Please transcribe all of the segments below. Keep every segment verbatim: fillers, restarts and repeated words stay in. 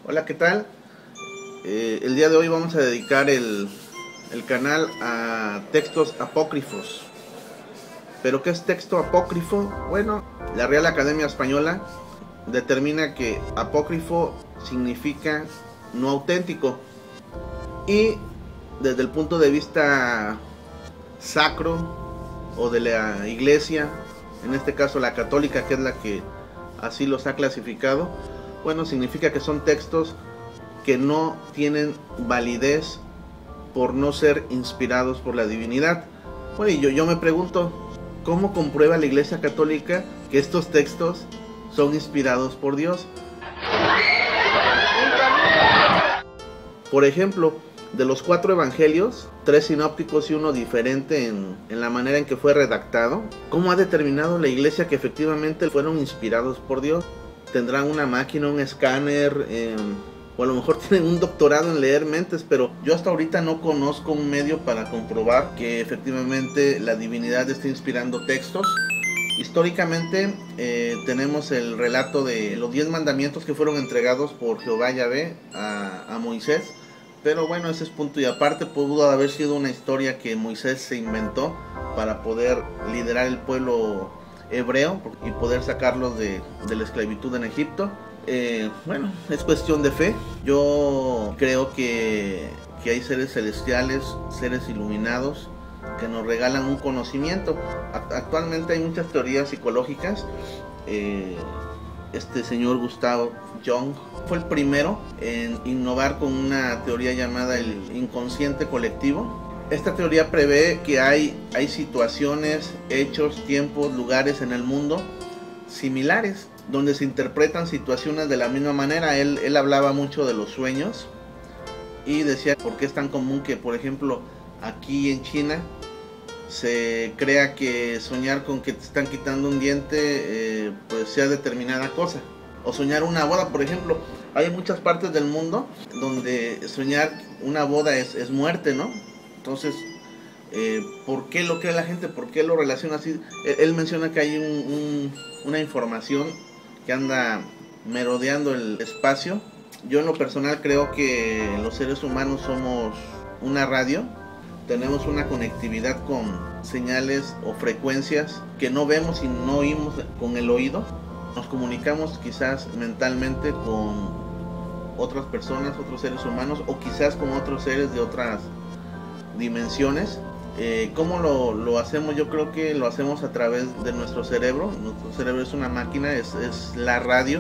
Hola, ¿qué tal? Eh, el día de hoy vamos a dedicar el, el canal a textos apócrifos. ¿Pero qué es texto apócrifo? Bueno, la Real Academia Española determina que apócrifo significa no auténtico. Y desde el punto de vista sacro o de la iglesia, en este caso la católica, que es la que así los ha clasificado, bueno, significa que son textos que no tienen validez por no ser inspirados por la divinidad. Bueno, y yo, yo me pregunto, ¿cómo comprueba la Iglesia Católica que estos textos son inspirados por Dios? Por ejemplo, de los cuatro evangelios, tres sinópticos y uno diferente en, en la manera en que fue redactado, ¿cómo ha determinado la Iglesia que efectivamente fueron inspirados por Dios? ¿Tendrán una máquina, un escáner? Eh, o a lo mejor tienen un doctorado en leer mentes, pero yo hasta ahorita no conozco un medio para comprobar que efectivamente la divinidad está inspirando textos. Históricamente eh, tenemos el relato de los diez mandamientos que fueron entregados por Jehová Yahvé a, a Moisés, pero bueno, ese es punto y aparte. Pudo haber sido una historia que Moisés se inventó para poder liderar el pueblo hebreo y poder sacarlos de, de la esclavitud en Egipto. Eh, bueno, es cuestión de fe. Yo creo que, que hay seres celestiales, seres iluminados, que nos regalan un conocimiento. Actualmente hay muchas teorías psicológicas. Eh, este señor Gustav Jung fue el primero en innovar con una teoría llamada el inconsciente colectivo. Esta teoría prevé que hay, hay situaciones, hechos, tiempos, lugares en el mundo similares, donde se interpretan situaciones de la misma manera. Él, él hablaba mucho de los sueños y decía por qué es tan común que, por ejemplo, aquí en China se crea que soñar con que te están quitando un diente eh, pues sea determinada cosa, o soñar una boda, por ejemplo. Hay muchas partes del mundo donde soñar una boda es, es muerte, ¿no? Entonces, eh, ¿por qué lo cree la gente? ¿Por qué lo relaciona así? Él, él menciona que hay un, un, una información que anda merodeando el espacio. Yo en lo personal creo que los seres humanos somos una radio. Tenemos una conectividad con señales o frecuencias que no vemos y no oímos con el oído. Nos comunicamos quizás mentalmente con otras personas, otros seres humanos, o quizás con otros seres de otras dimensiones. Eh, ¿Cómo lo, lo hacemos? Yo creo que lo hacemos a través de nuestro cerebro. Nuestro cerebro es una máquina, es, es la radio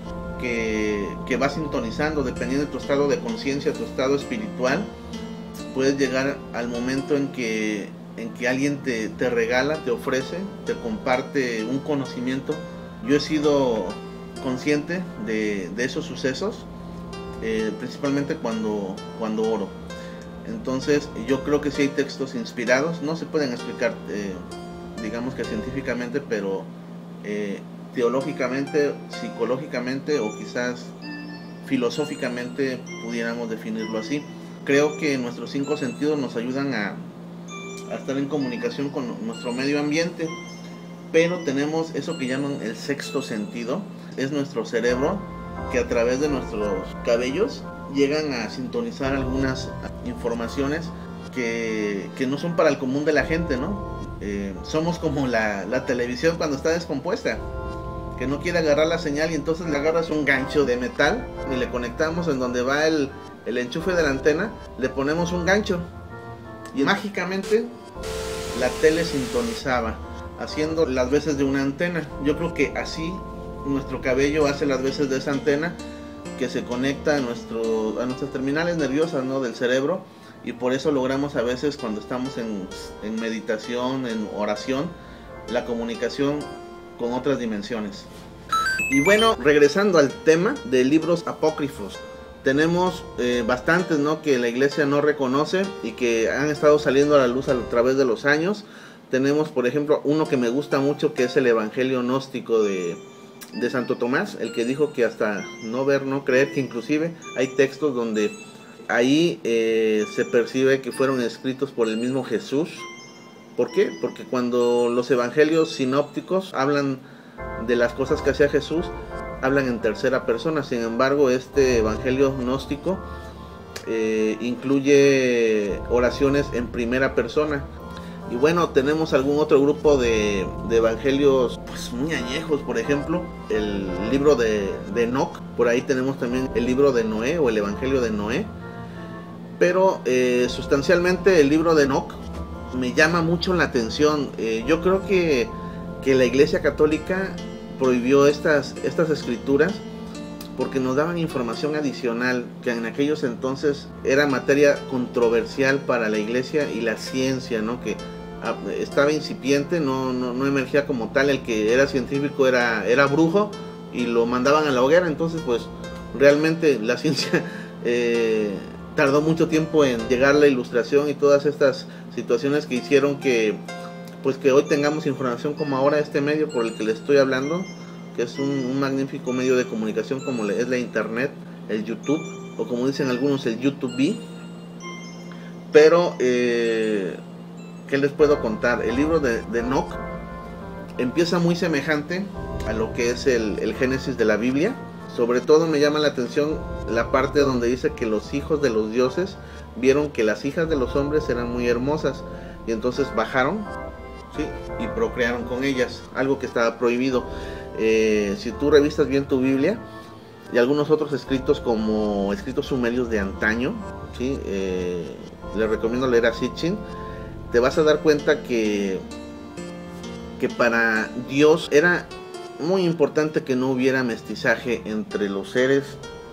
que, que va sintonizando dependiendo de tu estado de conciencia, tu estado espiritual. Puedes llegar al momento en que, en que alguien te, te regala, te ofrece, te comparte un conocimiento. Yo he sido consciente de, de esos sucesos, eh, principalmente cuando, cuando oro. Entonces yo creo que sí hay textos inspirados. No se pueden explicar, eh, digamos que científicamente, pero eh, teológicamente, psicológicamente o quizás filosóficamente pudiéramos definirlo así. Creo que nuestros cinco sentidos nos ayudan a, a estar en comunicación con nuestro medio ambiente, pero tenemos eso que llaman el sexto sentido. Es nuestro cerebro que a través de nuestros cabellos llegan a sintonizar algunas informaciones que, que no son para el común de la gente, ¿no? Eh, somos como la, la televisión cuando está descompuesta, que no quiere agarrar la señal y entonces le agarras un gancho de metal y le conectamos en donde va el, el enchufe de la antena, le ponemos un gancho y mágicamente la tele sintonizaba, haciendo las veces de una antena. Yo creo que así nuestro cabello hace las veces de esa antena que se conecta a, nuestro, a nuestras terminales nerviosas, ¿no?, del cerebro, y por eso logramos a veces cuando estamos en, en meditación, en oración, la comunicación con otras dimensiones. Y bueno, regresando al tema de libros apócrifos, tenemos eh, bastantes, ¿no?, que la iglesia no reconoce y que han estado saliendo a la luz a través de los años. Tenemos, por ejemplo, uno que me gusta mucho, que es el Evangelio Gnóstico de, de Santo Tomás, el que dijo que hasta no ver, no creer, que inclusive hay textos donde ahí eh, se percibe que fueron escritos por el mismo Jesús. ¿Por qué? Porque cuando los evangelios sinópticos hablan de las cosas que hacía Jesús, hablan en tercera persona. Sin embargo, este evangelio gnóstico eh, incluye oraciones en primera persona. Y bueno, tenemos algún otro grupo de, de evangelios pues muy añejos, por ejemplo, el libro de, de Enoc. Por ahí tenemos también el libro de Noé o el evangelio de Noé. Pero eh, sustancialmente el libro de Enoc me llama mucho la atención. Eh, yo creo que, que la Iglesia Católica prohibió estas, estas escrituras porque nos daban información adicional que en aquellos entonces era materia controversial para la Iglesia y la ciencia, ¿no? Que estaba incipiente, no, no, no emergía como tal. El que era científico era, era brujo y lo mandaban a la hoguera. Entonces pues realmente la ciencia eh, tardó mucho tiempo en llegar la ilustración y todas estas situaciones que hicieron que pues que hoy tengamos información como ahora este medio por el que les estoy hablando, que es un, un magnífico medio de comunicación como es la internet, el YouTube, o como dicen algunos, el YouTube. Pero eh, ¿qué les puedo contar? El libro de, de Enoc empieza muy semejante a lo que es el, el Génesis de la Biblia. Sobre todo me llama la atención la parte donde dice que los hijos de los dioses vieron que las hijas de los hombres eran muy hermosas y entonces bajaron, ¿sí? Y procrearon con ellas, algo que estaba prohibido. Eh, si tú revisas bien tu Biblia y algunos otros escritos como escritos sumerios de antaño, ¿sí? Eh, les recomiendo leer a Sitchin. Te vas a dar cuenta que, que para Dios era muy importante que no hubiera mestizaje entre los seres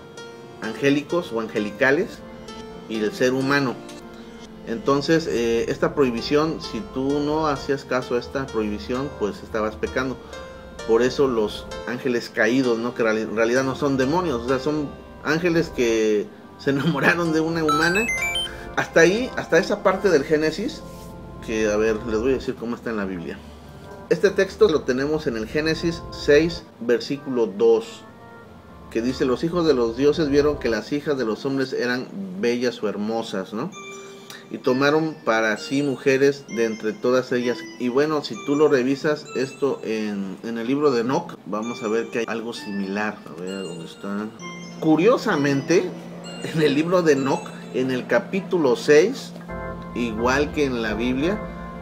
angélicos o angelicales y el ser humano. Entonces eh, esta prohibición, si tú no hacías caso a esta prohibición, pues estabas pecando. Por eso los ángeles caídos, ¿no? Que en realidad no son demonios, o sea, son ángeles que se enamoraron de una humana. Hasta ahí, hasta esa parte del Génesis, que a ver, les voy a decir cómo está en la Biblia. Este texto lo tenemos en el Génesis seis, versículo dos, que dice: los hijos de los dioses vieron que las hijas de los hombres eran bellas o hermosas, ¿no? Y tomaron para sí mujeres de entre todas ellas. Y bueno, si tú lo revisas esto en, en el libro de Enoc, vamos a ver que hay algo similar. A ver, ¿dónde está? Curiosamente, en el libro de Enoc, en el capítulo seis, igual que en la Biblia,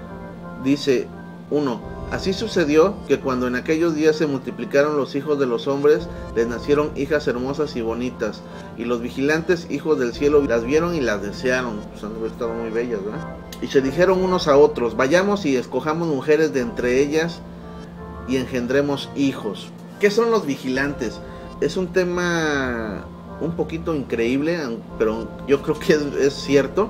dice uno: así sucedió que cuando en aquellos días se multiplicaron los hijos de los hombres, les nacieron hijas hermosas y bonitas, y los vigilantes hijos del cielo las vieron y las desearon. Pues han de haber estado muy bellas, ¿verdad? Y se dijeron unos a otros: vayamos y escojamos mujeres de entre ellas y engendremos hijos. ¿Qué son los vigilantes? Es un tema un poquito increíble, pero yo creo que es, es cierto.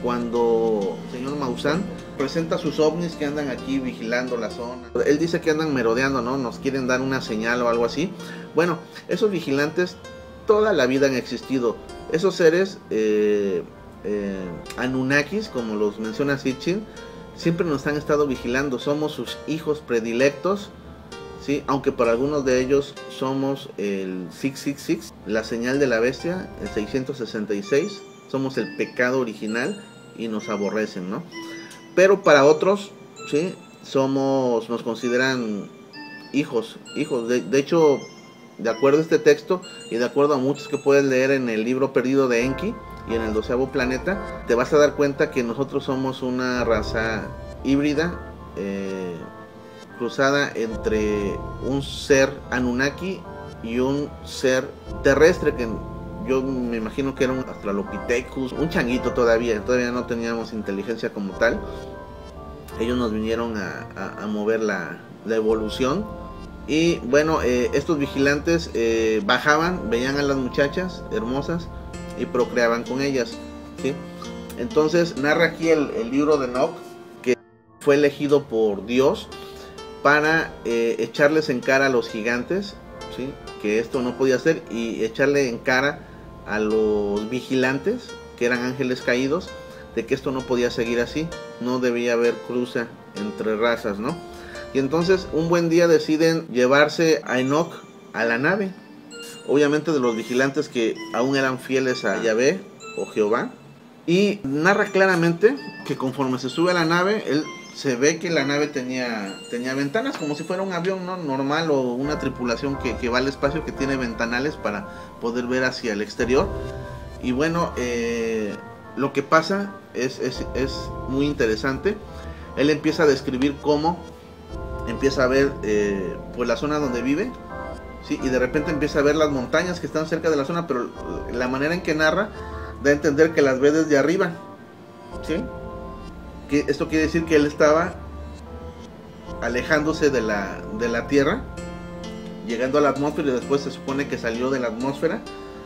Cuando el señor Maussan presenta sus ovnis que andan aquí vigilando la zona, él dice que andan merodeando, ¿no? Nos quieren dar una señal o algo así. Bueno, esos vigilantes toda la vida han existido. Esos seres eh, eh, Anunnakis, como los menciona Sitchin, siempre nos han estado vigilando. Somos sus hijos predilectos, ¿sí? Aunque para algunos de ellos somos el seiscientos sesenta y seis, la señal de la bestia, el seiscientos sesenta y seis. Somos el pecado original y nos aborrecen, ¿no? Pero para otros, ¿sí? Somos, nos consideran hijos, hijos. De, de hecho, de acuerdo a este texto y de acuerdo a muchos que puedes leer en el libro perdido de Enki y en el doceavo planeta, te vas a dar cuenta que nosotros somos una raza híbrida, eh, cruzada entre un ser Anunnaki y un ser terrestre que yo me imagino que era un Australopithecus, un changuito todavía, todavía no teníamos inteligencia como tal. Ellos nos vinieron a, a, a mover la, la evolución. Y bueno, eh, estos vigilantes eh, bajaban, veían a las muchachas hermosas y procreaban con ellas, ¿sí? Entonces narra aquí el, el libro de Enoc, que fue elegido por Dios para eh, echarles en cara a los gigantes, ¿sí? Que esto no podía ser, y echarle en cara a los vigilantes, que eran ángeles caídos, de que esto no podía seguir así, no debía haber cruza entre razas, ¿no? Y entonces un buen día deciden llevarse a Enoc a la nave, obviamente de los vigilantes que aún eran fieles a Yahvé o Jehová. Y narra claramente que conforme se sube a la nave, él se ve que la nave tenía, tenía ventanas, como si fuera un avión, ¿no?, normal, o una tripulación que, que va al espacio, que tiene ventanales para poder ver hacia el exterior. Y bueno, eh, lo que pasa es, es, es muy interesante. Él empieza a describir cómo empieza a ver eh, pues la zona donde vive, ¿sí? Y de repente empieza a ver las montañas que están cerca de la zona, pero la manera en que narra da a entender que las ve desde arriba, ¿sí? Que esto quiere decir que él estaba alejándose de la, de la Tierra, llegando a la atmósfera, y después se supone que salió de la atmósfera.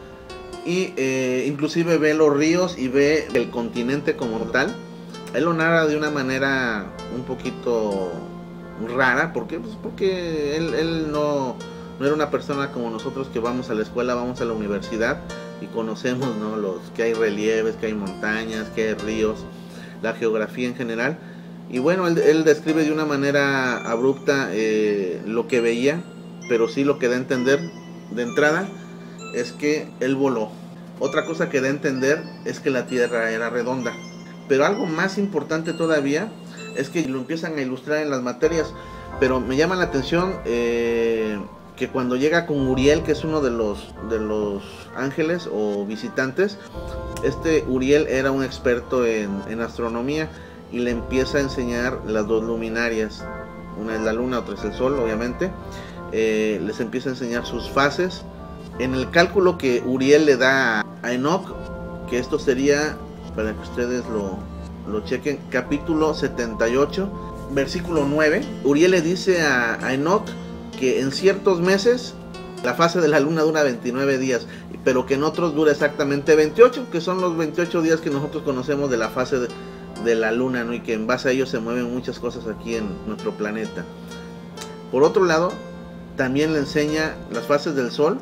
Y eh, inclusive ve los ríos y ve el continente como tal. Él lo narra de una manera un poquito rara. ¿Por qué? Pues porque él, él no, no era una persona como nosotros, que vamos a la escuela, vamos a la universidad y conocemos, ¿no?, los, que hay relieves, que hay montañas, que hay ríos, la geografía en general. Y bueno, él, él describe de una manera abrupta eh, lo que veía, pero sí lo que da a entender de entrada es que él voló. Otra cosa que da a entender es que la Tierra era redonda. Pero algo más importante todavía es que lo empiezan a ilustrar en las materias. Pero me llama la atención eh, que cuando llega con Uriel, que es uno de los, de los ángeles o visitantes, este Uriel era un experto en, en astronomía, y le empieza a enseñar las dos luminarias. Una es la luna, otra es el sol, obviamente. Eh, les empieza a enseñar sus fases. En el cálculo que Uriel le da a Enoch, que esto sería, para que ustedes lo, lo chequen, capítulo setenta y ocho, versículo nueve, Uriel le dice a, a Enoch que en ciertos meses la fase de la luna dura veintinueve días, pero que en otros dura exactamente veintiocho, que son los veintiocho días que nosotros conocemos de la fase de, de la luna, ¿no?, y que en base a ellos se mueven muchas cosas aquí en nuestro planeta. Por otro lado, también le enseña las fases del sol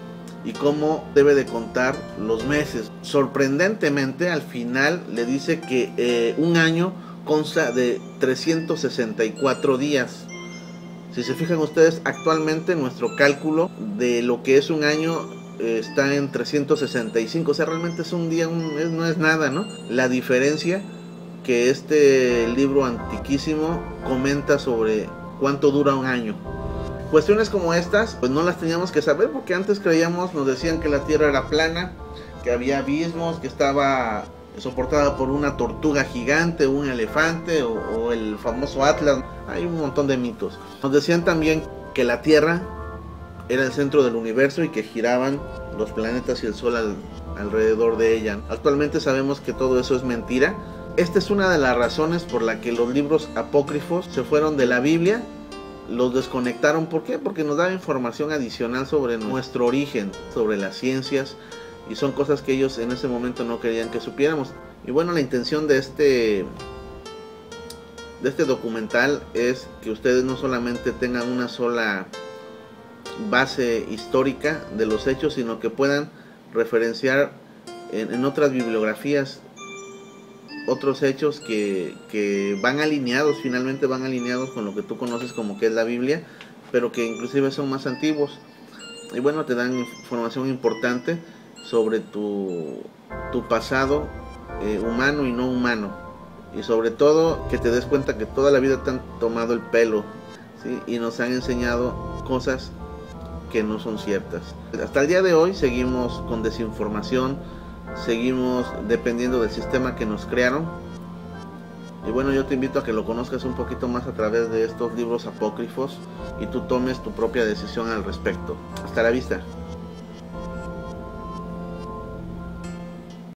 y cómo debe de contar los meses. Sorprendentemente, al final le dice que eh, un año consta de trescientos sesenta y cuatro días. Si se fijan ustedes, actualmente nuestro cálculo de lo que es un año eh, está en trescientos sesenta y cinco. O sea, realmente es un día, un, es, no es nada, ¿no? La diferencia que este libro antiquísimo comenta sobre cuánto dura un año. Cuestiones como estas, pues no las teníamos que saber, porque antes creíamos, nos decían que la Tierra era plana, que había abismos, que estaba soportada por una tortuga gigante, un elefante o, o el famoso Atlas. Hay un montón de mitos. Nos decían también que la Tierra era el centro del universo y que giraban los planetas y el Sol al, alrededor de ella. Actualmente sabemos que todo eso es mentira. Esta es una de las razones por la que los libros apócrifos se fueron de la Biblia. Los desconectaron. ¿Por qué? Porque nos daba información adicional sobre nuestro origen, sobre las ciencias, y son cosas que ellos en ese momento no querían que supiéramos. Y bueno, la intención de este de este documental es que ustedes no solamente tengan una sola base histórica de los hechos, sino que puedan referenciar en, en otras bibliografías otros hechos que, que van alineados, finalmente van alineados con lo que tú conoces como que es la Biblia, pero que inclusive son más antiguos. Y bueno, te dan información importante sobre tu, tu pasado eh, humano y no humano. Y sobre todo que te des cuenta que toda la vida te han tomado el pelo, ¿sí? Y nos han enseñado cosas que no son ciertas. Hasta el día de hoy seguimos con desinformación, seguimos dependiendo del sistema que nos crearon. Y bueno, yo te invito a que lo conozcas un poquito más a través de estos libros apócrifos y tú tomes tu propia decisión al respecto. Hasta la vista.